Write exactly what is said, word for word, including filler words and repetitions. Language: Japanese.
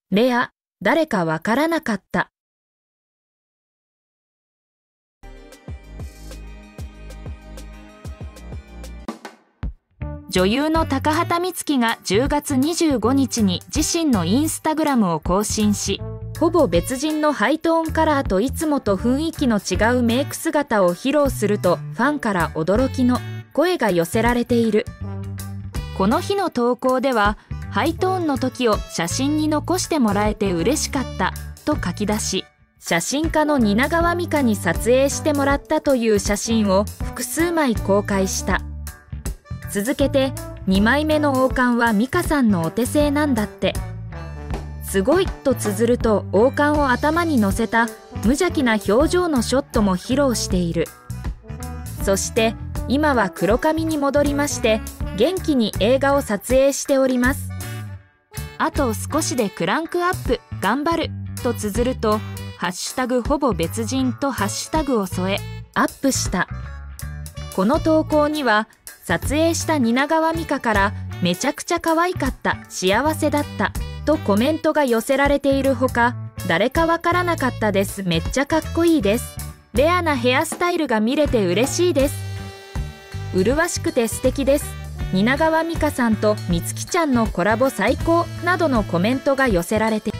レア、誰かわからなかった。女優の高畑充希がじゅうがつにじゅうごにちに自身のインスタグラムを更新し、ほぼ別人のハイトーンカラーといつもと雰囲気の違うメイク姿を披露すると、ファンから驚きの声が寄せられている。この日の投稿では、ハイトーンの時を写真に残してもらえて嬉しかったと書き出し、写真家の蜷川実花に撮影してもらったという写真を複数枚公開した。続けてにまいめの王冠は美香さんのお手製なんだって。すごいと綴ると王冠を頭に乗せた無邪気な表情のショットも披露している。そして今は黒髪に戻りまして、元気に映画を撮影しております。あと少しでクランクアップ頑張ると綴ると、ハッシュタグほぼ別人とハッシュタグを添えアップした。この投稿には撮影した蜷川実花からめちゃくちゃ可愛かった、幸せだったとコメントが寄せられているほか、誰かわからなかったです、めっちゃかっこいいです、レアなヘアスタイルが見れて嬉しいです、麗しくて素敵です、蜷川実花さんとみつきちゃんのコラボ最高などのコメントが寄せられている。